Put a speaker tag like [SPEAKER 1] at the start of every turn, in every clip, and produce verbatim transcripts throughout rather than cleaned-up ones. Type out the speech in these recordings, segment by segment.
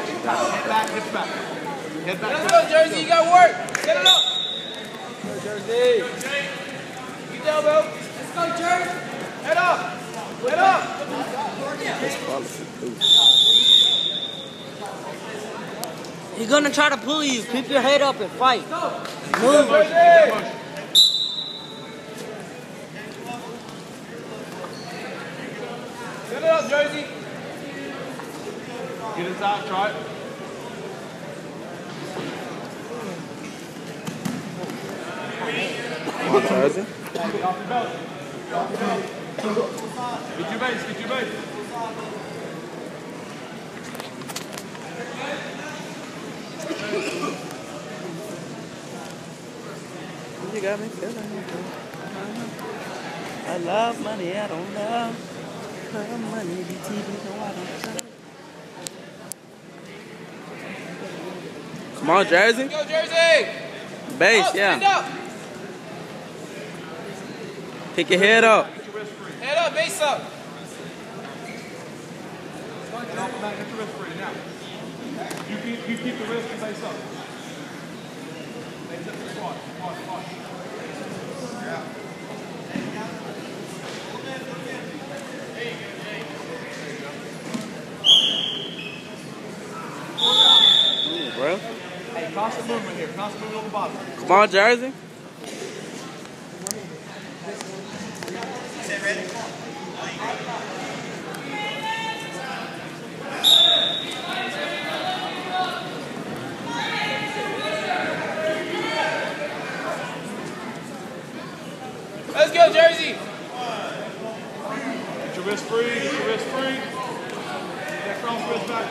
[SPEAKER 1] Head back, hips back. Head back.
[SPEAKER 2] Let's go, Jersey. You got work. Get it up. Go, Jersey. Get down, bro. Let's go, Jersey. Head up. Head up.
[SPEAKER 3] He's gonna try to pull you. Keep your head up and fight. Move.
[SPEAKER 2] Get it up, Jersey.
[SPEAKER 1] Get inside, try it.
[SPEAKER 4] Come on, Jersey.
[SPEAKER 1] Get off your belly. Get off your belly. Get your base, get your base.
[SPEAKER 4] You got me feeling it. I love money, I don't love. Love money, the T V, no, I don't love. Come on, Jersey.
[SPEAKER 2] Let's go, Jersey.
[SPEAKER 4] Base,
[SPEAKER 2] up,
[SPEAKER 4] yeah.
[SPEAKER 2] Stand up.
[SPEAKER 4] Pick your head up.
[SPEAKER 2] Head up, base up.
[SPEAKER 1] Get off the mat, get your wrist free now. You keep, you keep the wrist and base up. Base up the squat, squat, squat. Yeah.
[SPEAKER 4] Ooh, bro.
[SPEAKER 1] Hey, constant movement here, constant movement on the bottom.
[SPEAKER 4] Come on, Jersey.
[SPEAKER 2] Let's go, Jersey.
[SPEAKER 1] Get your wrist free, get your wrist free. Get that cross wrist back.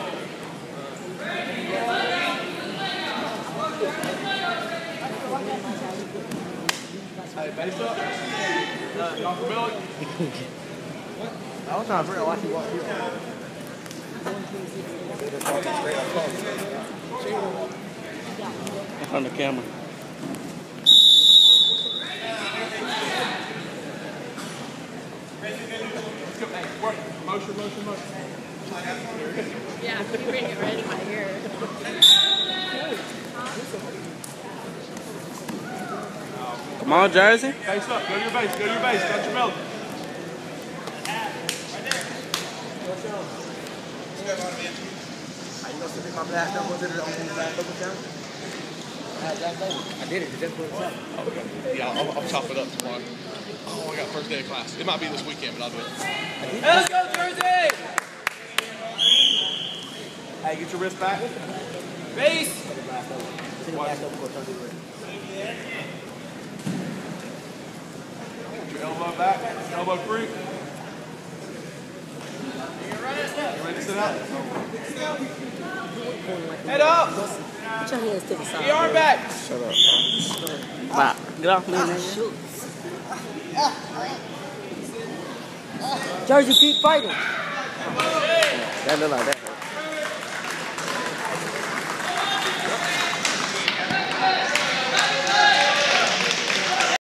[SPEAKER 1] Hey, base up. Get off your belly.
[SPEAKER 3] I was trying to figure out why he walked here.
[SPEAKER 4] On the camera.
[SPEAKER 1] Let's go. Hey, work. Motion, motion, motion.
[SPEAKER 5] Yeah, you bring it right in my ear.
[SPEAKER 4] Come on, Jersey.
[SPEAKER 1] Face up. Go to your base. Go to your base. Touch your belly.
[SPEAKER 3] I did it. Just for itself.
[SPEAKER 6] Okay. Yeah, I'll, I'll chop it up tomorrow. Oh, I got first day of class. It might be this weekend, but I'll do it.
[SPEAKER 2] Let's go, Jersey.
[SPEAKER 1] Hey, get your wrist back.
[SPEAKER 2] Base.
[SPEAKER 1] Get your elbow back. Elbow free. You ready to sit out?
[SPEAKER 2] Head up.
[SPEAKER 3] Put your hands to the side.
[SPEAKER 2] Get your arm back.
[SPEAKER 4] Shut up. Wow. Get off me, nigga.
[SPEAKER 3] Shoot. Jersey, keep fighting.
[SPEAKER 4] That look like that.